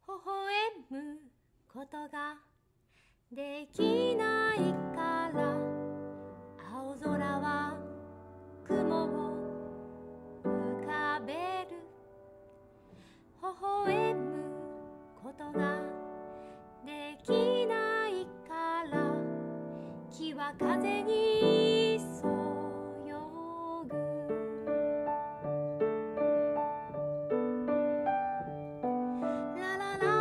笑むことができないから青空は雲を浮かべる。微笑むことができないから木は風にそよぐ。ラララ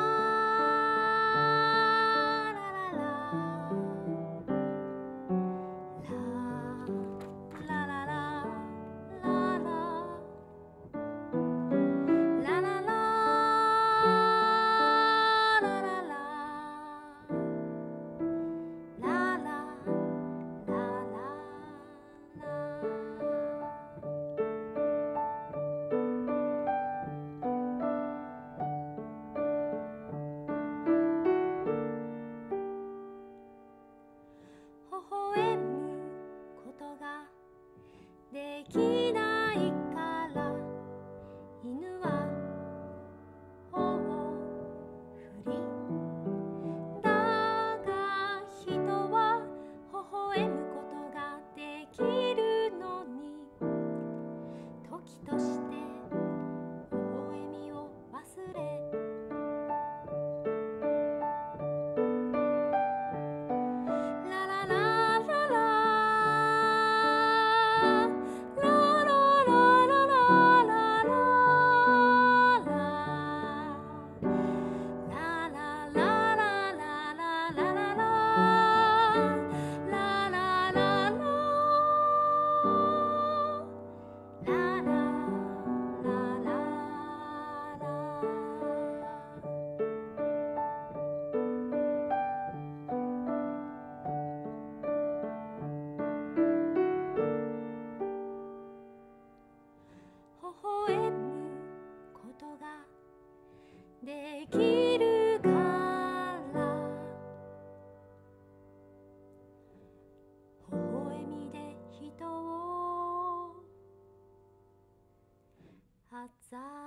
微笑むことができないから犬は尾を振り、だが人は微笑むことができるのに時として微笑みを忘れ微笑むことができるから微笑みで人をあざ